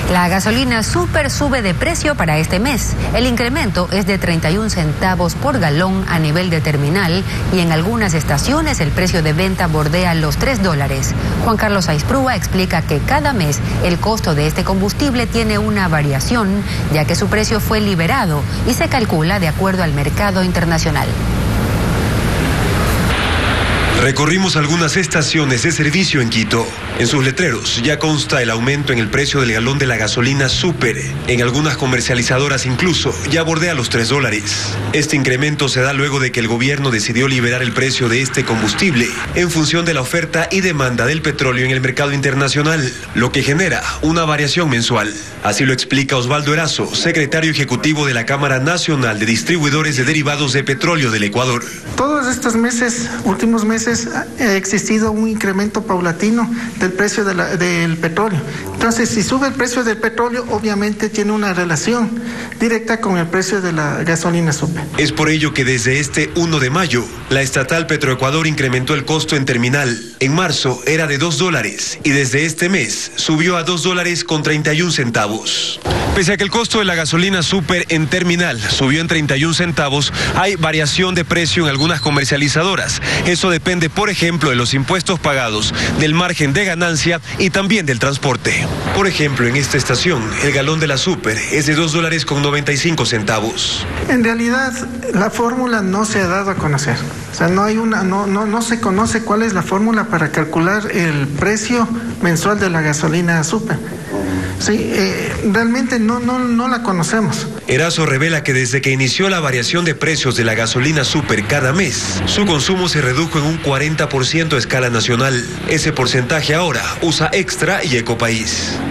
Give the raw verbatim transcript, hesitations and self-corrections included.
La gasolina super sube de precio para este mes. El incremento es de treinta y un centavos por galón a nivel de terminal y en algunas estaciones el precio de venta bordea los tres dólares. Juan Carlos Aisprúa explica que cada mes el costo de este combustible tiene una variación, ya que su precio fue liberado y se calcula de acuerdo al mercado internacional. Recorrimos algunas estaciones de servicio en Quito. En sus letreros ya consta el aumento en el precio del galón de la gasolina super. En algunas comercializadoras incluso ya bordea los tres dólares. Este incremento se da luego de que el gobierno decidió liberar el precio de este combustible en función de la oferta y demanda del petróleo en el mercado internacional, lo que genera una variación mensual. Así lo explica Osvaldo Erazo, secretario ejecutivo de la Cámara Nacional de Distribuidores de Derivados de Petróleo del Ecuador. Todos estos meses, últimos meses, ha existido un incremento paulatino del precio de la, del petróleo. Entonces, si sube el precio del petróleo, obviamente tiene una relación directa con el precio de la gasolina super. Es por ello que desde este uno de mayo, la estatal Petroecuador incrementó el costo en terminal. En marzo era de dos dólares y desde este mes subió a dos dólares con treinta y un centavos. Pese a que el costo de la gasolina super en terminal subió en treinta y un centavos, hay variación de precio en algunas comercializadoras. Eso depende, por ejemplo, de los impuestos pagados, del margen de ganancia y también del transporte. Por ejemplo, en esta estación, el galón de la super es de dos dólares con noventa y cinco centavos. En realidad, la fórmula no se ha dado a conocer. O sea, no hay una, no, no, no se conoce cuál es la fórmula para calcular el precio mensual de la gasolina super. Sí, eh, realmente no, no, no la conocemos. Erazo revela que desde que inició la variación de precios de la gasolina super cada mes, su consumo se redujo en un cuarenta por ciento a escala nacional. Ese porcentaje ahora usa Extra y Ecopaís.